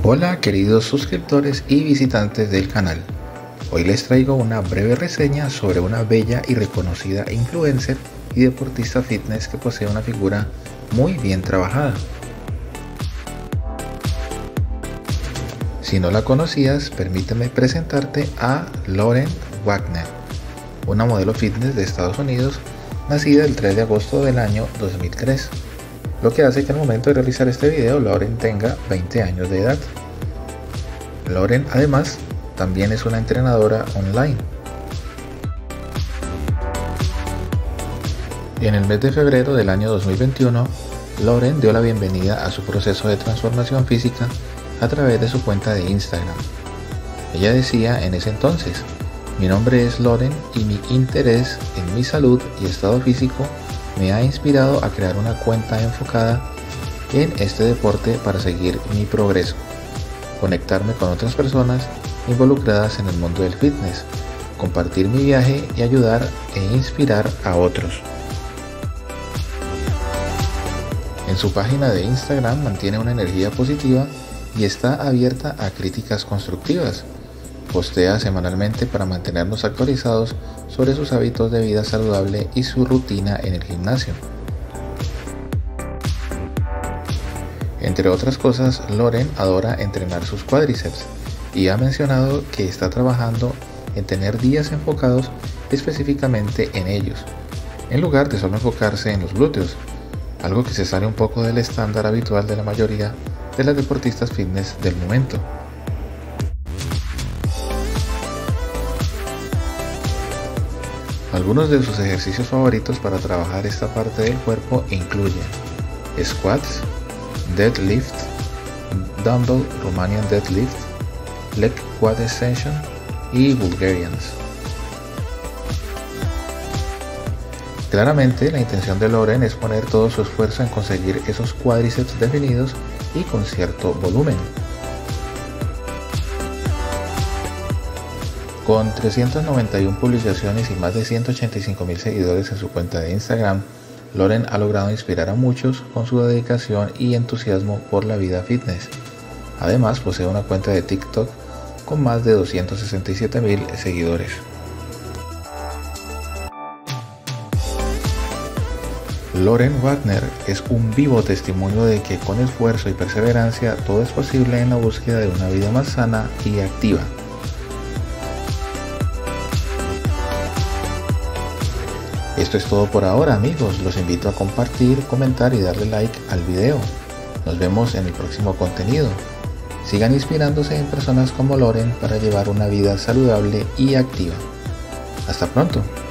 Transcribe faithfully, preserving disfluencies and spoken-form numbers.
Hola queridos suscriptores y visitantes del canal. Hoy les traigo una breve reseña sobre una bella y reconocida influencer y deportista fitness que posee una figura muy bien trabajada. Si no la conocías, permíteme presentarte a Lauren Wagner, una modelo fitness de Estados Unidos, nacida el tres de agosto del año dos mil tres, lo que hace que al momento de realizar este video Lauren tenga veinte años de edad. Lauren además también es una entrenadora online. En el mes de febrero del año dos mil veintiuno, Lauren dio la bienvenida a su proceso de transformación física a través de su cuenta de Instagram. Ella decía en ese entonces: "Mi nombre es Lauren y mi interés en mi salud y estado físico me ha inspirado a crear una cuenta enfocada en este deporte para seguir mi progreso, conectarme con otras personas involucradas en el mundo del fitness, compartir mi viaje y ayudar e inspirar a otros". En su página de Instagram mantiene una energía positiva y está abierta a críticas constructivas. Postea semanalmente para mantenernos actualizados sobre sus hábitos de vida saludable y su rutina en el gimnasio. Entre otras cosas, Lauren adora entrenar sus cuádriceps y ha mencionado que está trabajando en tener días enfocados específicamente en ellos, en lugar de solo enfocarse en los glúteos, algo que se sale un poco del estándar habitual de la mayoría de las deportistas fitness del momento. Algunos de sus ejercicios favoritos para trabajar esta parte del cuerpo incluyen squats, deadlift, dumbbell Romanian deadlift, leg quad extension y Bulgarians. Claramente la intención de Lauren es poner todo su esfuerzo en conseguir esos cuádriceps definidos y con cierto volumen. Con trescientas noventa y una publicaciones y más de ciento ochenta y cinco mil seguidores en su cuenta de Instagram, Lauren ha logrado inspirar a muchos con su dedicación y entusiasmo por la vida fitness. Además, posee una cuenta de TikTok con más de doscientos sesenta y siete mil seguidores. Lauren Wagner es un vivo testimonio de que con esfuerzo y perseverancia todo es posible en la búsqueda de una vida más sana y activa. Esto es todo por ahora, amigos. Los invito a compartir, comentar y darle like al video. Nos vemos en el próximo contenido. Sigan inspirándose en personas como Lauren para llevar una vida saludable y activa. Hasta pronto.